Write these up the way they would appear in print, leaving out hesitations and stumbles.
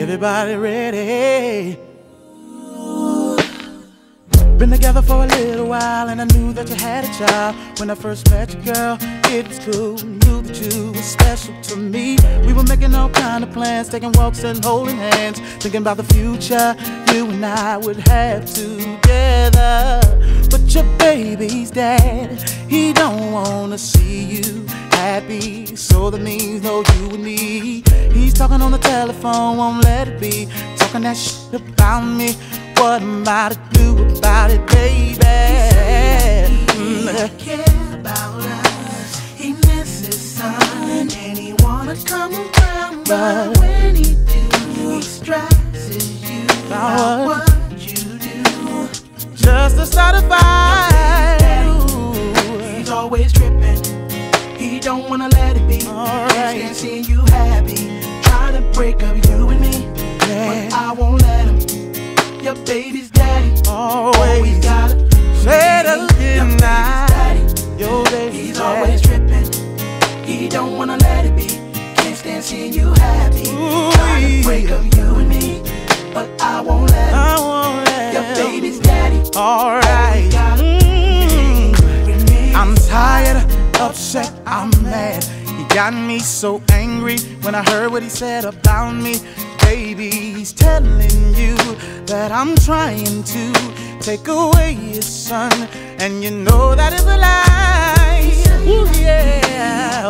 Everybody ready? Been together for a little while, and I knew that you had a child. When I first met you, girl, it was cool. Knew that you were special to me. We were making all kind of plans, taking walks and holding hands, thinking about the future you and I would have together. But your baby's dad, he don't wanna see you happy, so that means no you and me. He's talking on the telephone, won't let it be, talking that shit about me. What am I to do about it, baby? He care about us. He misses his son, and he wanna come around, but when he do, he stresses you about what you do. Just to start a fight. He's always tripping. He don't wanna let it be. Can't see you happy. Try to break up you and me, but I won't let him. Your baby's daddy always gotta say it again now. Your baby's He's always tripping. He don't wanna let it be. Can't stand seeing you happy. Try to break up you and me, but I won't let him. Your baby's daddy. Alright. I'm tired, upset, I'm mad. He got me so angry when I heard what he said about me. Baby, he's telling you that I'm trying to take away his son, and you know that is a lie. Ooh, yeah.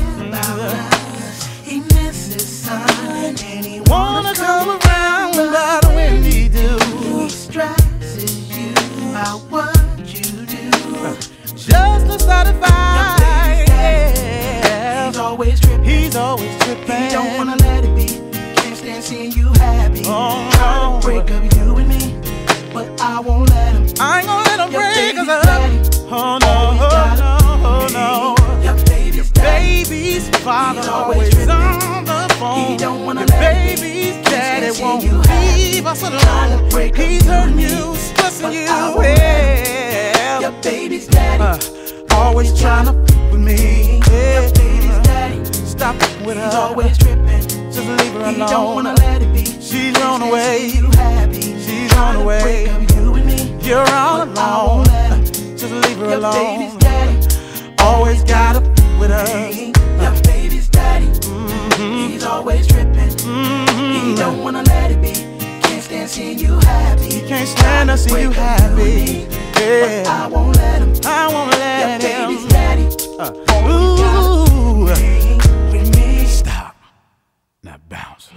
He misses his son, and he wanna come around, but when he do, he stresses you about what you do. Just to start a fight. Yeah. He's always tripping. He's always tripping. He don't wanna let it be. Can't stand seeing you happy. Try to break up you and me, but I won't let him. I ain't gonna let him break us up. Oh no, oh no. Your baby's father always on the phone. He don't wanna Your let baby's daddy won't leave us alone. He's hurting you, stressing you. Well, your baby's daddy always trying to with me. Your baby's daddy stop with her. He's always tripping. Just leave her alone. He don't wanna let it be. She's on the way. She's Try on the to way. break up you and me, You're all but I won't alone. let him. Just leave her Your alone. baby's daddy Always gotta with us. Your baby's daddy he's always tripping. He don't wanna let it be. Can't stand seeing you happy. He can't stand to see you happy. Yeah. But I won't let him. I won't let Your him. baby's daddy Ooh. with me. Stop. Now bounce.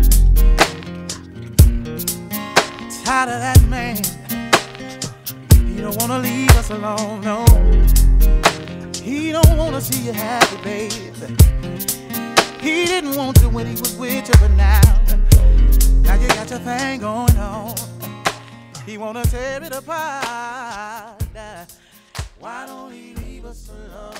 Tired of that man. He don't wanna leave us alone, no. He don't wanna see you happy, baby. He didn't want to when he was with you, but now you got your thing going on. He wanna tear it apart. Why don't he leave us alone?